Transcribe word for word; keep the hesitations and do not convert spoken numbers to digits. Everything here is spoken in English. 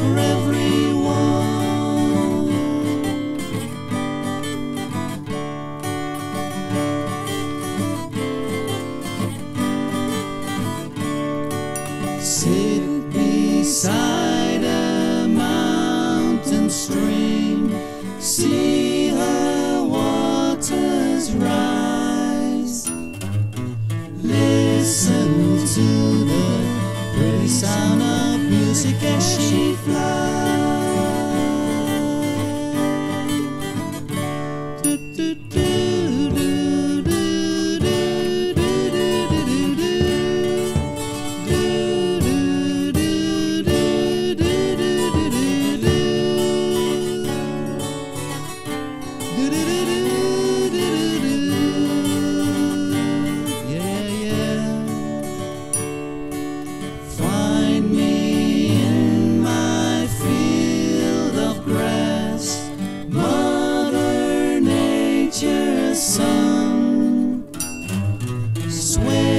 for everyone. Sit beside a mountain stream, see her waters rise. Listen to the pretty sound of music as she flies. Do, do, do, do, do, do, do, do, do, do. Find me in my field of grass, Mother Nature's son. Swear